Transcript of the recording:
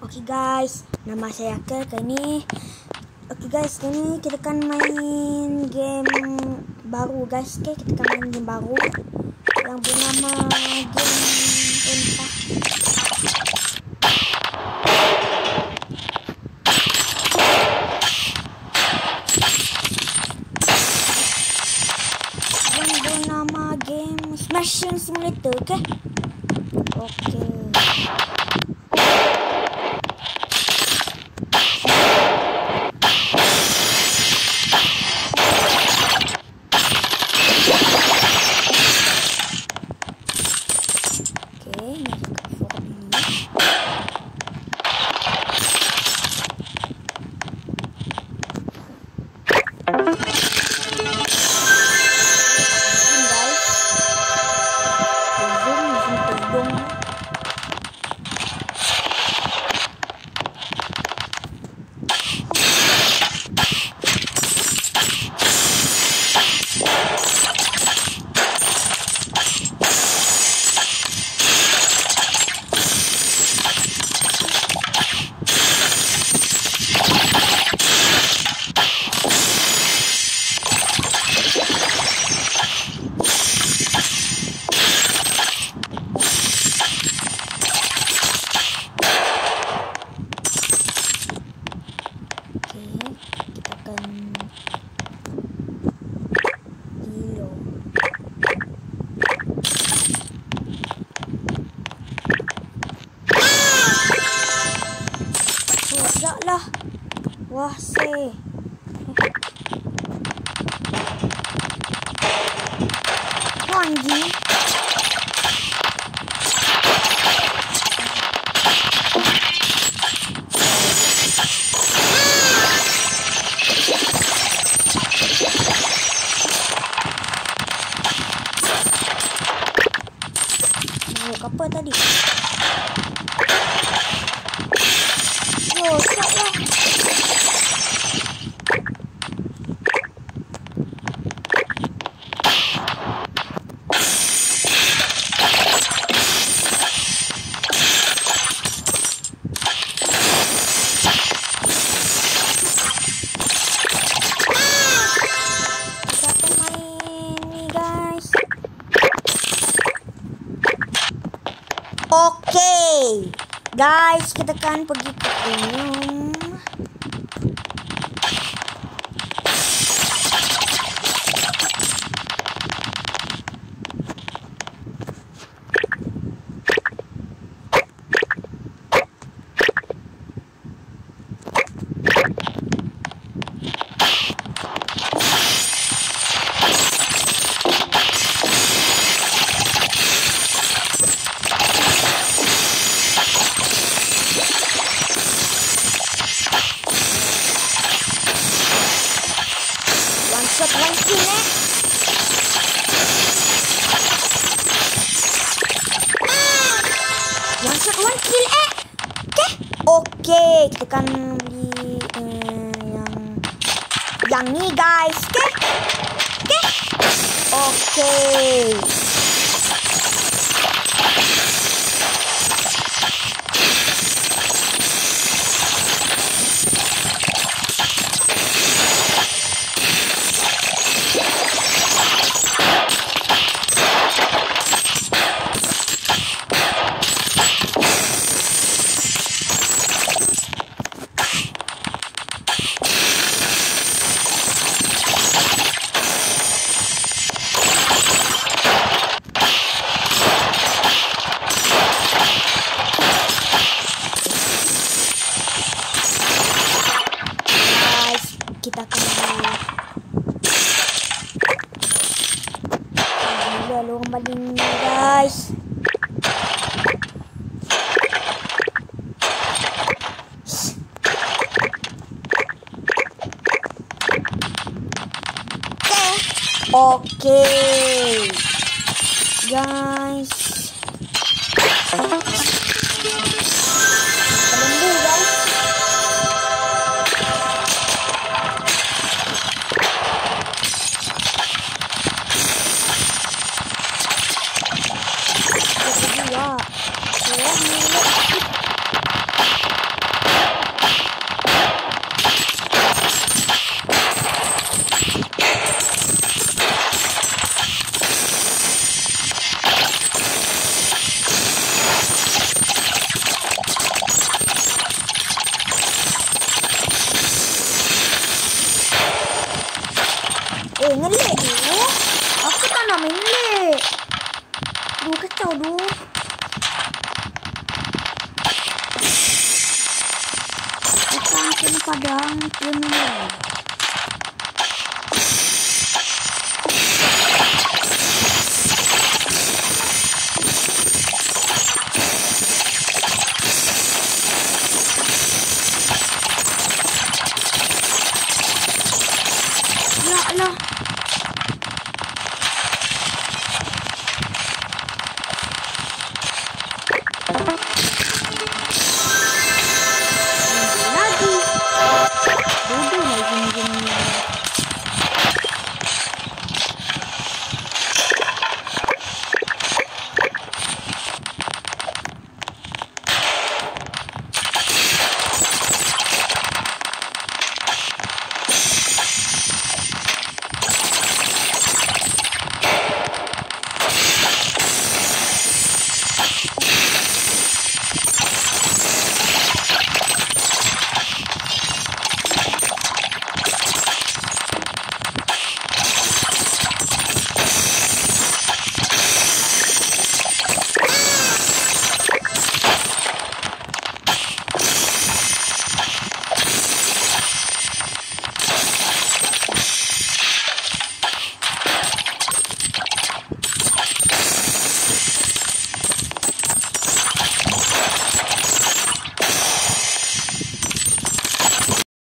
Oke guys, nama saya Akel. Kali ini kali ini kita akan main game baru guys. Kita akan main game baru yang bernama game entah. Yang bernama game Smashing Simulator, oke? Oke. Lah, wah sih. Anjing. Mau apa tadi? Rosak lah. Kita main nih guys. Oke. Guys, kita kan pergi ke gunung. One kill one kill Oke, kita kan beli yang ini guys, oke. Kita akan lorong baling guys. Oke. Guys. padang criminal.